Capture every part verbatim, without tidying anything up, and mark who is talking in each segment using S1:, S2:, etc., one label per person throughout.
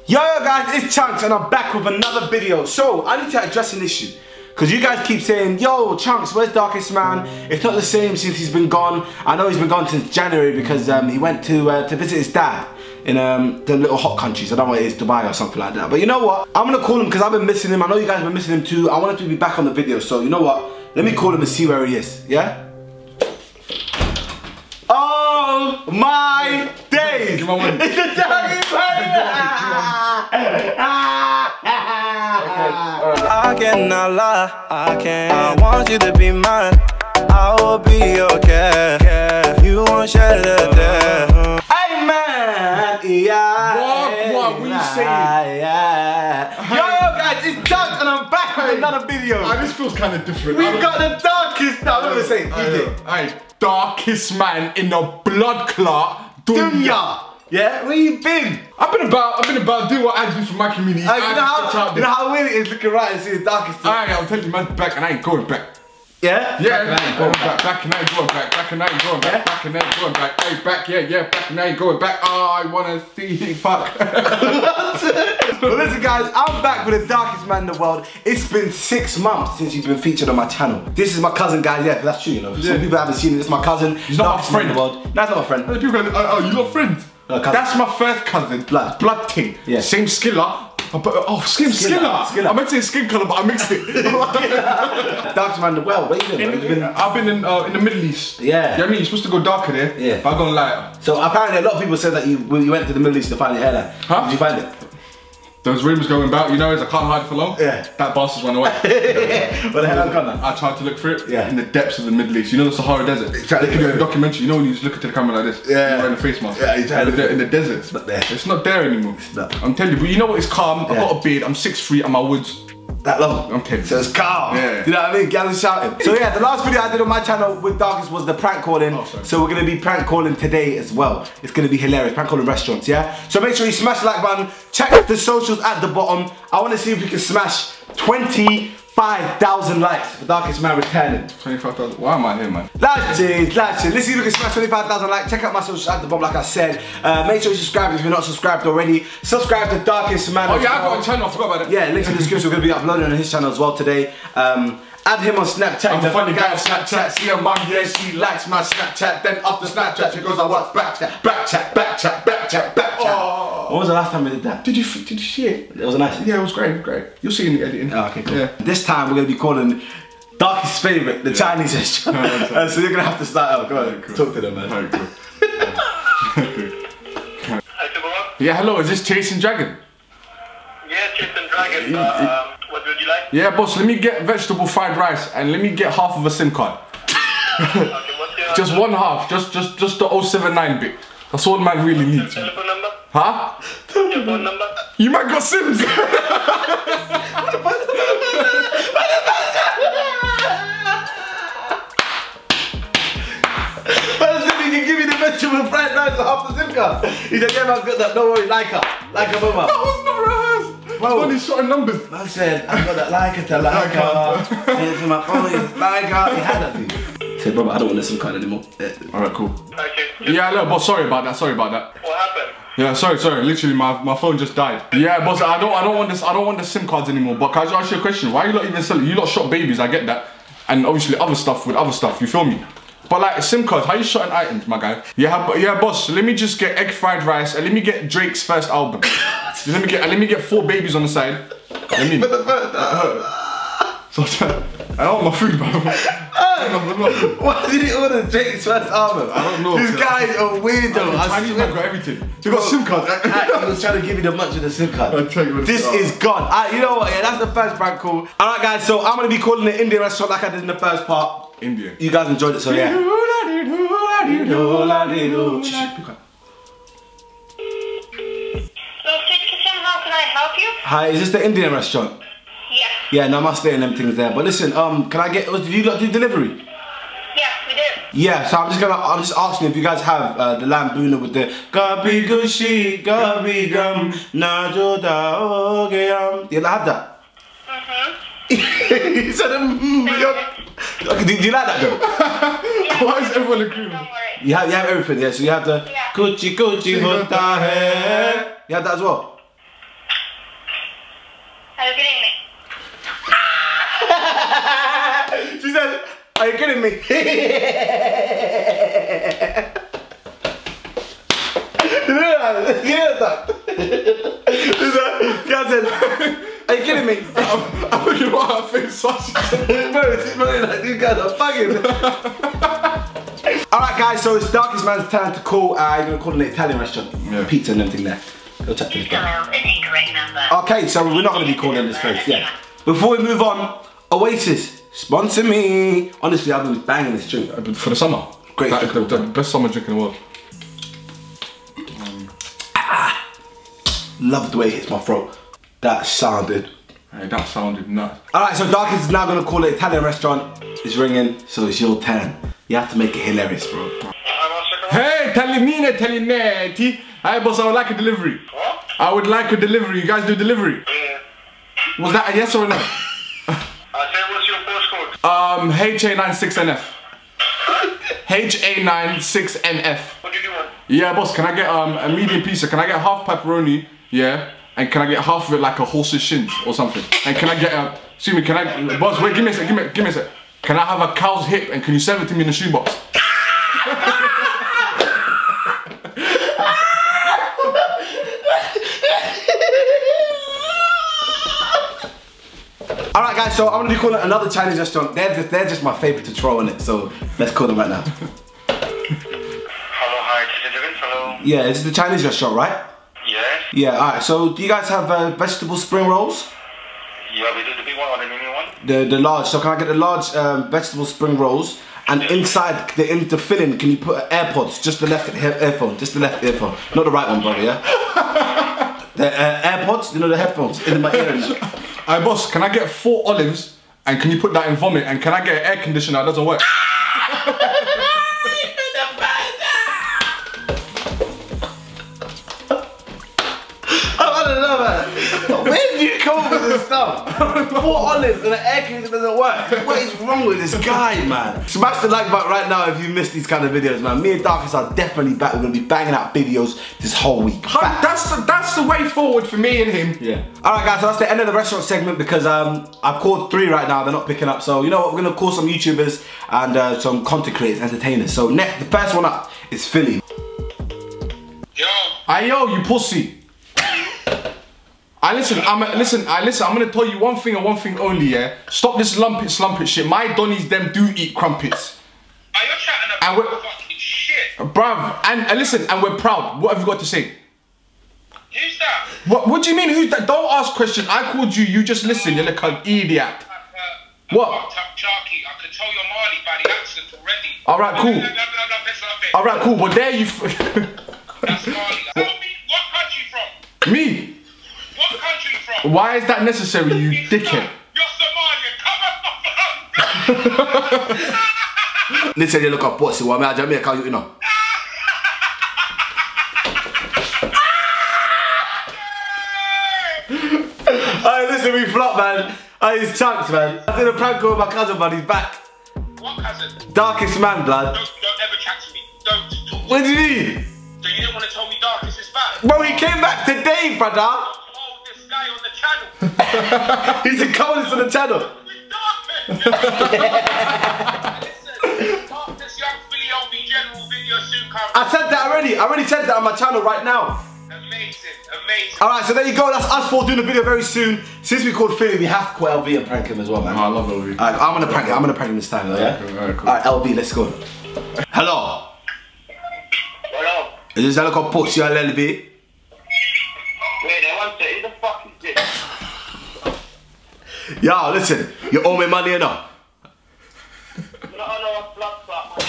S1: Yo, yo guys, it's Chunks and I'm back with another video. So, I need to address an issue. Because you guys keep saying, yo, Chunks, where's Darkest Man? It's not the same since he's been gone. I know he's been gone since January because um, he went to uh, to visit his dad in um, the little hot countries. I don't know what it is, Dubai or something like that. But you know what? I'm going to call him because I've been missing him. I know you guys have been missing him too. I want him to be back on the video. So, you know what? Let me call him and see where he is, yeah? Oh my days!
S2: Give my one.
S1: It's the Darkest Man!
S3: I cannot lie, I can't. I want you to be mine, I will be your care. You won't shed a tear.
S1: Hey man! Yeah!
S2: What? What? What are you saying?
S1: Yeah. Yo, yo guys, it's Chunks and I'm back with another video.
S2: Ah, this feels kind of different.
S1: We've got the darkest, no, I'm not gonna say,
S2: Hey, darkest man in the blood clot dunya.
S1: Yeah, where you been?
S2: I've been about, I've been about doing what I do for my community.
S1: Uh,
S2: I
S1: you, know how,
S2: out
S1: you know how weird it is looking right and see the darkest thing?
S2: Alright, I'm telling you, man, back and I ain't going back.
S1: Yeah?
S2: Yeah,
S1: back and I ain't going back.
S2: Back and I ain't going back. Back and I ain't going back.
S1: Yeah?
S2: Back and I ain't going back. Hey, back, yeah, yeah, back and I ain't going back. Oh, I wanna see fuck.
S1: Well, listen, guys, I'm back with the darkest man in the world. It's been six months since he's been featured on my channel. This is my cousin, guys. Yeah, that's true, you know. Some
S2: Yeah.
S1: people haven't seen it. It's my cousin.
S2: He's not my
S1: darkest man in
S2: friend.
S1: the world. No, that's not my friend.
S2: People go, oh, oh, you got friends?
S1: No, cousin.
S2: That's my first cousin.
S1: Blood.
S2: Blood thing.
S1: Yeah.
S2: Same skiller. I put, oh, skin,
S1: Skiller,
S2: skiller.
S1: skiller.
S2: I meant to say skin colour, but I mixed it.
S1: Darkest man in the world. Where you been?
S2: In,
S1: Where you been?
S2: I've been in, uh, in the Middle East.
S1: Yeah.
S2: You know what I mean? You're supposed to go darker there,
S1: Yeah.
S2: but I've gone lighter.
S1: So apparently a lot of people said that you when you went to the Middle East to find your hairline.
S2: Huh?
S1: Did you find it?
S2: Those rumours going about, you know, is I can't hide for long.
S1: Yeah.
S2: That bastard's run away.
S1: But the hairline gone now.
S2: I tried to look for it
S1: Yeah.
S2: in the depths of the Middle East. You know the Sahara Desert?
S1: tried to
S2: They can do
S1: look
S2: a
S1: for it.
S2: documentary, you know when you just look into the camera like this?
S1: Yeah.
S2: You're wearing a face mask.
S1: Yeah, you tried to
S2: in,
S1: look
S2: the,
S1: for
S2: in the
S1: it.
S2: desert.
S1: It's not there.
S2: It's not there anymore.
S1: not.
S2: I'm telling you, but you know what it's calm? I've
S1: Yeah.
S2: got a beard, I'm six feet, I'm my woods.
S1: That long.
S2: I'm kidding.
S1: So it's calm.
S2: Yeah.
S1: You know what I mean? Gals are shouting. So yeah, the last video I did on my channel with Darkest was the prank calling.
S2: Oh, sorry.
S1: So we're gonna be prank calling today as well. It's gonna be hilarious. Prank calling restaurants, yeah? So make sure you smash the like button. Check the socials at the bottom. I wanna see if we can smash twenty-five thousand likes for Darkest Man returning.
S2: twenty-five thousand. Why am I here, man?
S1: Lashes, lashes. Let's see if we can smash twenty-five thousand likes. Check out my socials at the bottom, like I said. Uh, make sure you subscribe if you're not subscribed already. Subscribe to Darkest Man.
S2: Oh
S1: as
S2: yeah, I
S1: well.
S2: got a channel, I forgot about that.
S1: Yeah, links in the description. We're going to be uploading on his channel as well today. Um, add him on Snapchat.
S2: I'm
S1: the
S2: a funny guy on Snapchat, see her mum, yeah, she likes my Snapchat. Then after Snapchat, she goes, I watch Backchat, Backchat, Backchat, Backchat, Backchat. Oh.
S1: When was the last time we did that?
S2: Did you, did you see it?
S1: It was nice.
S2: Yeah, it was great, it was great. You'll see in the editing.
S1: Oh, okay, cool.
S2: Yeah.
S1: This time we're going to be calling Darkest favourite, the Chinese restaurant. uh, so you're going to have to start out. Go on,
S2: cool.
S1: talk to them, man.
S2: Alright, cool. Yeah, hello, is this Chasing Dragon?
S4: Yeah, Chasing Dragon. Uh, um, what would you like?
S2: Yeah, boss, let me get vegetable fried rice and let me get half of a SIM card.
S4: Okay, what's your
S2: Just one half, just just just the oh seven nine bit. That's all man really needs.
S4: telephone number?
S2: Huh?
S4: Your phone number?
S2: You might got Sims.
S1: He can give you the vegetable fried rice and half the SIM card. He said, yeah, man's got that. Don't worry, like her. Like her, mama.
S2: That was not rehearsed.
S1: Bro.
S2: Only short in numbers.
S1: Man said, I got that like her to like her. Here's my phone, it's like her. He had that thing. Said, brother, I don't want the SIM card anymore.
S2: Alright, cool.
S4: Okay.
S2: Yeah, no, boss, sorry about that, sorry about that.
S4: What happened?
S2: Yeah, sorry, sorry. Literally, my, my phone just died. Yeah, boss, I don't I don't want this. I don't want the SIM cards anymore. But can I just ask you a question? Why are you not even selling? You lot shot babies. I get that, and obviously other stuff with other stuff. You feel me? But like SIM cards, how you shotting items, my guy? Yeah, but yeah, boss. Let me just get egg fried rice and let me get Drake's first album. let me get and let me get four babies on the side. Let me. So I don't want my food, bro.
S1: Why did he order Drake's first album?
S2: I don't know.
S1: These guys are weirdo. I
S2: Chinese
S1: swear.
S2: man got everything. They got SIM cards.
S1: I was trying to give you the munch of the SIM card.
S2: I'll tell you what
S1: This
S2: it's-
S1: is gone. Alright, you know what? Yeah, that's the first prank call. Alright, guys, so I'm gonna be calling the Indian restaurant like I did in the first part.
S2: Indian.
S1: You guys enjoyed it, so yeah.
S4: So, Street Kitchen, how can I help you?
S1: Hi, is this the Indian restaurant?
S4: Yes.
S1: Yeah, namaste and them things there. But listen, um, can I get? Did you lot do delivery?
S4: Yes, we did.
S1: Yeah, so I'm just gonna, I'm just asking if you guys have uh, the lamb boona with the gabi gushi, gabi gum, najoda ogeyam. You have that?
S4: Mm-hmm.
S1: You said, mm, yeah. Okay, do, do you like that though?
S2: Why is everyone agreeing?
S4: Don't worry.
S1: You have, you have everything, yeah. So you have the
S4: Yeah.
S1: kuchi kuchi hota hai. You have that as well.
S4: Are you kidding me?
S1: She said, are you kidding me? You hear that? You hear that? She said, are you kidding me?
S2: I'm, I'm looking at her face. So she said,
S1: Bro, she's running like these guys are fucking. Alright guys, so it's Darkest Man's turn to call, uh, you're gonna call an Italian restaurant.
S2: Yeah.
S1: Pizza and everything there. Go check this guy.
S4: Hello, an incorrect number.
S1: Okay, so we're not gonna be calling this place, yeah. Before we move on, Oasis, sponsor me. Honestly, I've been banging this drink.
S2: For the summer.
S1: Great
S2: Like,
S1: drink.
S2: the, the best summer drink in the world.
S1: Love the way it hits my throat. That sounded.
S2: Hey, that sounded nuts.
S1: Alright, so Darkest is now gonna call an Italian restaurant. It's ringing, so it's your turn. You have to make it hilarious, bro.
S2: Hey, Talinine, Talinetti. Hey, boss, I would like a delivery.
S4: What?
S2: I would like a delivery. You guys do delivery?
S4: Yeah.
S2: Was that a yes or a no?
S4: I said, what's your postcode?
S2: Um, H A nine six N F. H A nine six N F.
S4: What do you want?
S2: Yeah, boss, can I get um a medium pizza? Can I get half pepperoni? Yeah. And can I get half of it like a horse's shins or something? And can I get a, excuse me, can I, boss, wait, give me a sec, give me, give me a sec. Can I have a cow's hip and can you serve it to me in a shoebox?
S1: Alright guys, so I'm gonna be calling another Chinese restaurant. They're just, they're just my favourite to throw in it, so let's call them right now.
S4: Hello, hi, this is Vince, hello.
S1: Yeah, this is the Chinese restaurant, right?
S4: Yes?
S1: Yeah, alright, so do you guys have uh, vegetable spring rolls?
S4: Yeah, we do the big one or the mini one?
S1: The the large, so can I get the large um, vegetable spring rolls? And inside the in the filling, can you put AirPods? Just the left he earphone, just the left earphone, not the right one, brother. Yeah. The uh, AirPods, you know the headphones in my ear. And that.
S2: Hey, boss, can I get four olives and can you put that in vomit? And can I get an air conditioner that doesn't work?
S1: I don't know, man. Where do you come up with this stuff? Four olives and an air conditioner doesn't work. What is wrong with this guy, man? Smash the like button right now if you missed these kind of videos, man. Me and Darkest are definitely back. We're gonna be banging out videos this whole week. Back.
S2: That's the, that's the way forward for me and him.
S1: Yeah. Alright guys, so that's the end of the restaurant segment because um, I've called three right now, they're not picking up. So you know what, we're gonna call some YouTubers and uh, some content creators, entertainers. So next, the first one up is Philly.
S4: Yo.
S2: Hey yo, you pussy. I listen, I'm a, listen, I listen, I'm gonna tell you one thing and one thing only, yeah? Stop this lumpet slumpet shit. My Donnies them do eat crumpets.
S4: Are you chatting
S2: And
S4: about
S2: we're-
S4: fucking shit?
S2: Bruv, and, and listen, and we're proud. What have you got to say?
S4: Who's that?
S2: What What do you mean, who's that? Don't ask questions. I called you, you just listen, you're like an idiot.
S4: Uh, uh,
S2: What?
S4: uh, Chucky, I can tell you're Marley by the accent already.
S2: Alright, cool.
S4: No, no, no, no, no, that's not it.
S2: Alright, cool, but there you... f-
S4: That's Marley. Tell me, what country you from?
S2: Me?
S4: What country you from?
S2: Why is that necessary, you dickhead?
S4: You're Somalian. Come on.
S1: Listen, you look up pussy, what I'm Jamaica, you know. Alright, listen, we flop, man. Alright, it's Chunks, man. I did a prank call with my cousin, but he's back.
S4: What cousin?
S1: Darkest Man, blood.
S4: Don't, don't ever chat to me. Don't talk to
S1: What
S4: me.
S1: do you mean?
S4: So you didn't want to tell me Darkest is back?
S1: Bro, he came back today, brother.
S4: Oh, this guy on the channel.
S1: He's a coming to the channel.
S4: With Darkest. Listen, Darkest Young Philly L B General video soon coming.
S1: I said that already. I already said that on my channel right now.
S4: Amazing, amazing.
S1: Alright, so there you go. That's us four doing a video very soon. Since we called Philly, we have to call L V and prank him as well, man.
S2: Oh, I love L V.
S1: Alright, I'm gonna prank him. I'm gonna prank him this time, though, yeah?
S2: Alright, cool.
S1: Alright, L V, let's go. Hello.
S4: Hello.
S1: Is this Alico Pussy or L V?
S4: Wait there, one second. Who the fuck is this?
S1: Yo, listen. You owe me money, you know?
S4: No, no, I'm blood clot, my God.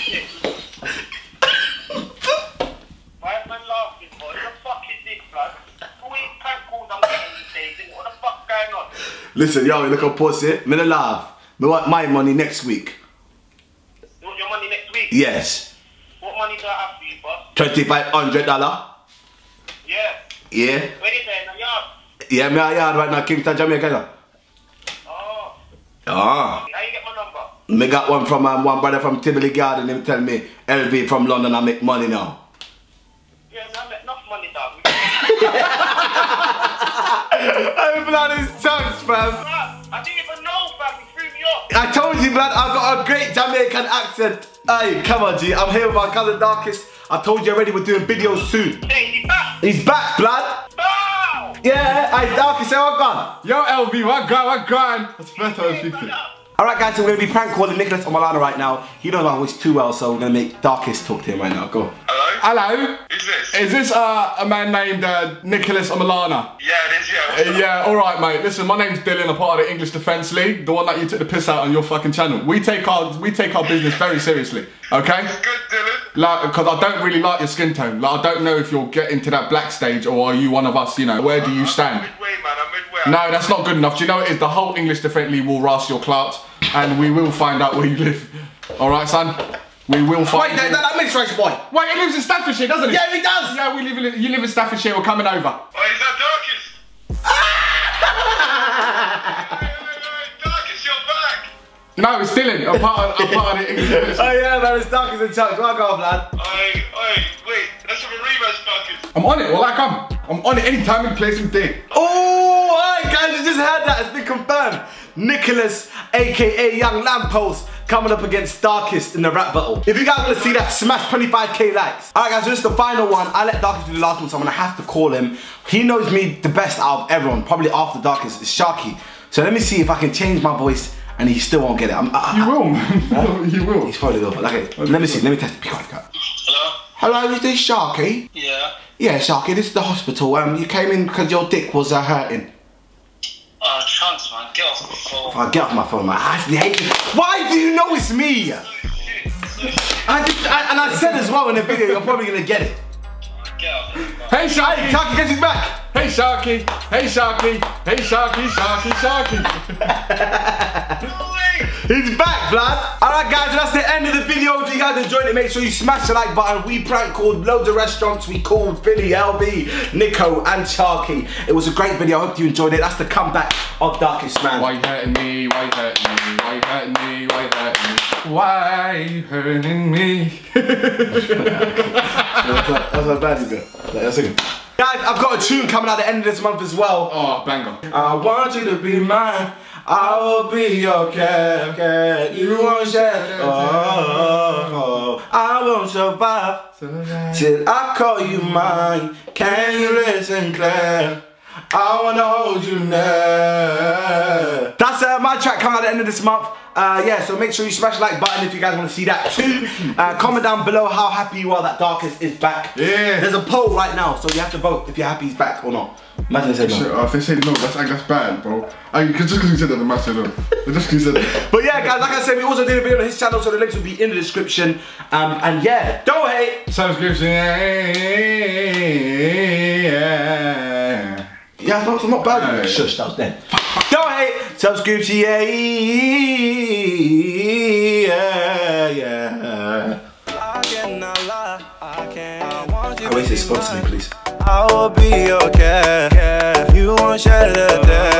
S4: Why am I laughing for? Who the fuck is this, blood? Who is prank calls I'm getting these days? What the fuck's going on?
S1: Listen, yo, you look up pussy. Me no laugh. Me want my money next week.
S4: You want your money next week?
S1: Yes.
S4: What money do I have for you, boss?
S1: twenty-five hundred dollars.
S4: Yeah.
S1: Yeah.
S4: Where is it? In the yard?
S1: Yeah, me a yard right now, Kingston, Jamaica. You know?
S4: Oh.
S1: Ah.
S4: How you get my number?
S1: Me got one from um, one brother from Tivoli Garden. Him tell me, L V from London, I make money now.
S4: Yeah, I make enough money, dog.
S1: I'm blood his tongues, fam.
S4: I didn't even know, fam. You threw me off.
S1: I told you, blood, I've got a great Jamaican accent. Hey, come on, G. I'm here with my cousin Darkest. I told you already we're doing videos soon.
S4: Hey, he's back.
S1: He's back, blood.
S4: Bow.
S1: Yeah, hey, Darkest, say what gone?
S2: Yo, L B, what gone, what gone? That's the first time I'm speaking.
S1: Alright guys, so we're going to be prank calling Nicholas Omilana right now. He knows my voice too well, so we're going to make Darkest talk to him right now. Go.
S4: Hello?
S2: Hello?
S4: Who's this?
S2: Is this uh, a man named uh, Nicholas Omilana?
S4: Yeah, it is, yeah.
S2: Uh, yeah, alright mate. Listen, my name's Dylan, I'm part of the English Defence League, the one that you took the piss out on your fucking channel. We take our we take our business very seriously, okay?
S4: Good, Dylan.
S2: Like, because I don't really like your skin tone. Like, I don't know if you'll get into that black stage or are you one of us, you know, where do you stand?
S4: I'm midway, man, I'm midway.
S2: No, that's not good enough. Do you know what it is? The whole English Defence League will ras your clout and we will find out where you live. Alright, son? We will find
S1: Wait, that, that makes right, boy.
S2: Wait, he lives in Staffordshire, doesn't he?
S1: Yeah, he does.
S2: Yeah, we live in, you live in Staffordshire, we're coming over.
S4: Oh, is that Darkest? Hey, hey, hey, Darkest, you're back.
S2: No, it's Dylan. I'm part of, I'm part of the English Defence League.
S1: Oh yeah, man, it's Darkest in charge. Well go, blood.
S4: Hey, hey, wait, let's have a rematch, Darkest.
S2: I'm on it, well I come. I'm on it anytime, any place, and day.
S1: Oh, alright guys, you just heard that. It's been confirmed. Nicholas, aka Young Lamppost, coming up against Darkest in the rap battle. If you guys want to see that, smash twenty-five K likes. Alright guys, so this is the final one. I let Darkest do the last one, so I'm gonna have to call him. He knows me the best out of everyone, probably after Darkest. It's Sharky. So let me see if I can change my voice and he still won't get it. I'm, I,
S2: You will, man. You will.
S1: He's probably will. Okay, let me see. Let me test it. Be quiet, be quiet.
S4: Hello?
S1: Hello, is this Sharky?
S4: Yeah.
S1: Yeah, Sharky, this is the hospital. Um, you came in because your dick was uh, hurting.
S4: Oh, Chunks, man, get off the phone.
S1: Oh, get off my phone, man. I actually hate you. Why do you know it's me? I just, I, and I said as well in the video, you're probably gonna get it.
S4: Get off the phone.
S2: Hey, Sharky.
S1: Hey, Sharky, guess he's back.
S2: Hey, Sharky. Hey, Sharky. Hey, Sharky, Sharky, Sharky.
S1: He's back, blood. Alright guys, so that's the end of the video. If you guys enjoyed it, make sure you smash the like button. We prank called loads of restaurants. We called Philly, L B, Nico and Sharky. It was a great video. I hope you enjoyed it. That's the comeback of Darkest Man.
S2: Why you hurting me? Why you hurting me? Why you hurting me? Why you hurting me? Why you hurting me?
S1: That's a bad idea. That's it. Guys, I've got a tune coming out at the end of this month as well.
S2: Oh, banger.
S1: I want you to be mine. I will be your cat, cat. You won't share. Oh, oh, I won't survive till I call you mine. Can you listen, Claire? I wanna hold you near. That's uh, my track coming out at the end of this month. Uh, yeah, so make sure you smash the like button if you guys want to see that too. Uh, comment down below how happy you are that Darkest is back.
S2: Yeah.
S1: There's a poll right now, so you have to vote if you're happy he's back or not. Imagine they said no.
S2: Shit, uh, if they say no, that's, that's bad, bro. I, just because you said that, the man said no. Just because you said that.
S1: But yeah, guys, like I said, we also did a video on his channel, so the links will be in the description. Um, and yeah, don't hate.
S2: Subscription.
S1: Yeah, it's not, it's not bad.
S2: Hey.
S1: Shush, that was dead. Don't hate. Subscription. Yeah, yeah.
S3: I cannot lie, I can't. I want you
S1: I wish
S3: to
S1: they
S3: be
S1: sponsor me,
S3: mine.
S1: please.
S3: I will be your care. You won't shed a tear.